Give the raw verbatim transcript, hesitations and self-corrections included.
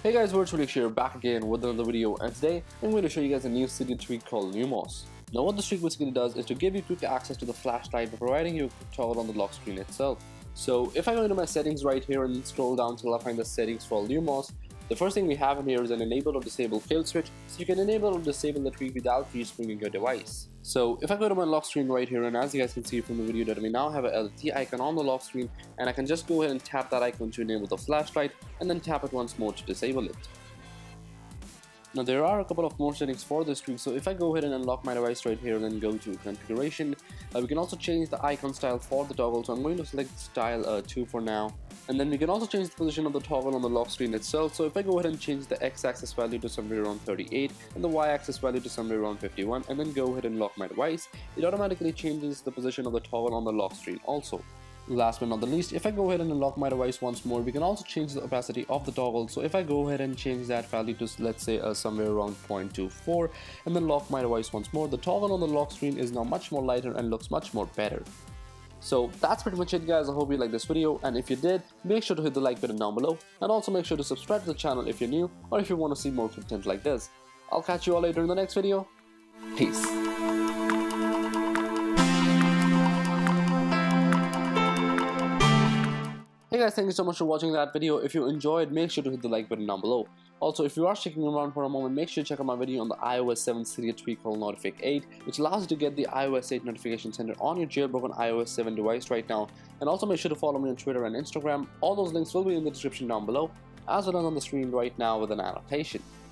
Hey guys, Virtually Akshay here, back again with another video, and today I'm going to show you guys a new Cydia tweak called Lumos. Now what this tweak basically does is to give you quick access to the flashlight by providing you a quick toggle on the lock screen itself. So if I go into my settings right here and scroll down till I find the settings for Lumos, the first thing we have in here is an enable or disable kill switch, so you can enable or disable the tweak without respringing your device. So if I go to my lock screen right here, and as you guys can see from the video that we now have a L E D icon on the lock screen, and I can just go ahead and tap that icon to enable the flashlight and then tap it once more to disable it. Now there are a couple of more settings for this tweak, so if I go ahead and unlock my device right here and then go to configuration, uh, we can also change the icon style for the toggle, so I'm going to select style uh, two for now. And then we can also change the position of the toggle on the lock screen itself, so if I go ahead and change the x-axis value to somewhere around thirty-eight and the y-axis value to somewhere around fifty-one and then go ahead and lock my device, it automatically changes the position of the toggle on the lock screen also. Last but not the least, if I go ahead and unlock my device once more, we can also change the opacity of the toggle. So if I go ahead and change that value to, let's say, uh, somewhere around zero point two four and then lock my device once more, the toggle on the lock screen is now much more lighter and looks much more better. So that's pretty much it guys. I hope you liked this video, and if you did, make sure to hit the like button down below, and also make sure to subscribe to the channel if you're new or if you want to see more content like this. I'll catch you all later in the next video. Peace. Hey guys, thank you so much for watching that video. If you enjoyed, make sure to hit the like button down below. Also, if you are sticking around for a moment, make sure to check out my video on the i O S seven Cydia Tweak called Notific eight, which allows you to get the i O S eight notification center on your jailbroken i O S seven device right now. And also make sure to follow me on Twitter and Instagram. All those links will be in the description down below, as well as on the screen right now with an annotation.